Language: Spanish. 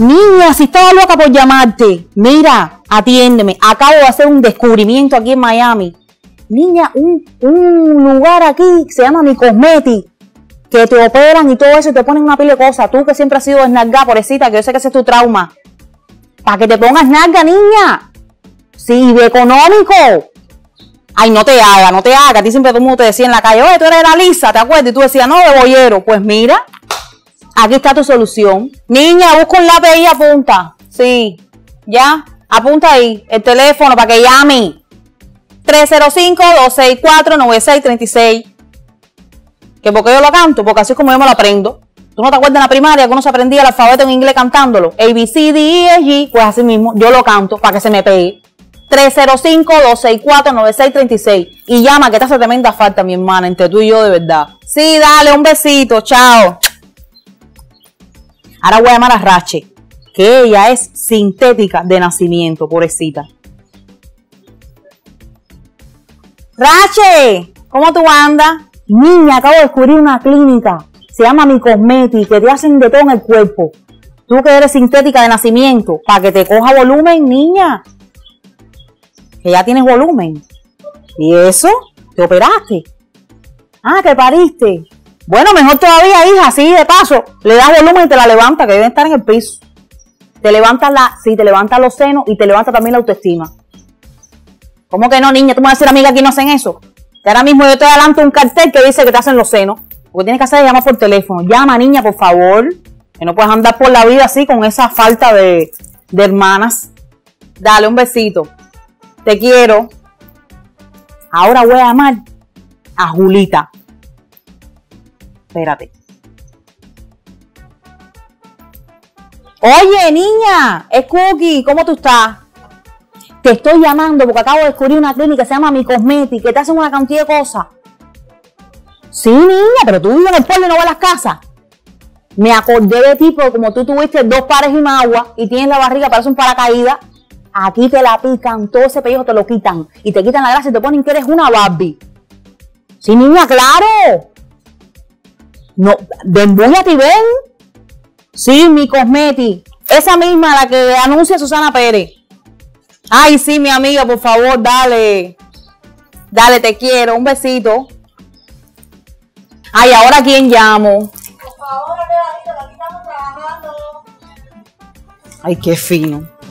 Niña, si estaba loca por llamarte. Mira, atiéndeme. Acabo de hacer un descubrimiento aquí en Miami. Niña, un lugar aquí se llama Mi Cosmeti, que te operan y todo eso y te ponen una pila de cosas. Tú que siempre has sido desnalgada, pobrecita, que yo sé que ese es tu trauma. Para que te pongas nalga, niña. Sí, de económico. Ay, no te haga. A ti siempre todo el mundo te decía en la calle, oye, tú eres la Lisa, ¿te acuerdas? Y tú decías, no, de bollero. Pues mira, aquí está tu solución. Niña, busca un lápiz y apunta. Sí, ya, apunta ahí el teléfono para que llame. 305-264-9636. ¿Que por qué yo lo canto? Porque así es como yo me lo aprendo. ¿Tú no te acuerdas en la primaria que uno se aprendía el alfabeto en inglés cantándolo? A, B, C, D, E, F, G. Pues así mismo, yo lo canto para que se me pegue. 305-264-9636. Y llama, que te hace tremenda falta, mi hermana, entre tú y yo, de verdad. Sí, dale, un besito, chao. Ahora voy a llamar a Rache, que ella es sintética de nacimiento, pobrecita. Rache, ¿cómo tú andas? Niña, acabo de descubrir una clínica. Se llama Mi Cosmeti, que te hacen de todo en el cuerpo. Tú que eres sintética de nacimiento, para que te coja volumen, niña. Que ya tienes volumen. ¿Y eso? ¿Te operaste? Ah, ¿te pariste? Bueno, mejor todavía, hija, así de paso. Le das volumen y te la levanta, que deben estar en el piso. Te levantas te levantas los senos y te levanta también la autoestima. ¿Cómo que no, niña? ¿Tú me vas a decir, amiga, que no hacen eso? Que ahora mismo yo te adelanto un cartel que dice que te hacen los senos. Lo que tienes que hacer es llamar por teléfono. Llama, niña, por favor. Que no puedes andar por la vida así con esa falta de hermanas. Dale un besito. Te quiero. Ahora voy a llamar a Julita. Espérate. Oye, niña, es Cookie. ¿Cómo tú estás? Te estoy llamando porque acabo de descubrir una clínica que se llama Mi Cosmeti, que te hacen una cantidad de cosas. Sí, niña, pero tú vives en el pueblo y no vas a las casas. Me acordé de ti porque como tú tuviste 2 pares y más agua y tienes la barriga, parece un paracaídas, aquí te la pican, todo ese pellejo te lo quitan y te quitan la grasa y te ponen que eres una Barbie. Sí, niña, claro. No, embúllate y ven. Sí, Mi Cosmeti. Esa misma, la que anuncia Susana Pérez. Ay, sí, mi amiga, por favor, dale. Dale, te quiero. Un besito. Ay, ¿ahora quién llamo? Por favor, Leonardo, que aquí estamos trabajando. Ay, qué fino.